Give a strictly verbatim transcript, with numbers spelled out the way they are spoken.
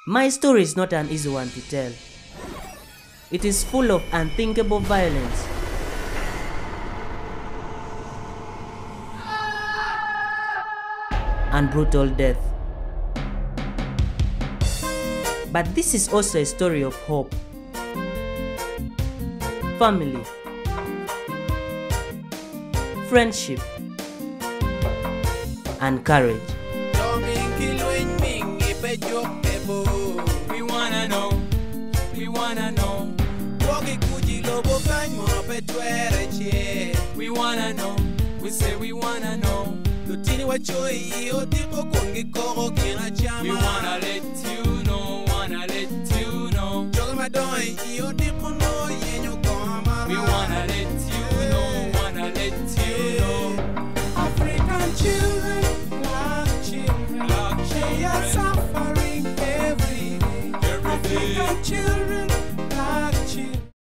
My story is not an easy one to tell. It is full of unthinkable violence, and brutal death. But this is also a story of hope, family, friendship, and courage. We wanna know, we wanna know. We wanna know, we say we wanna know. We wanna let you know, wanna let you know. We wanna let you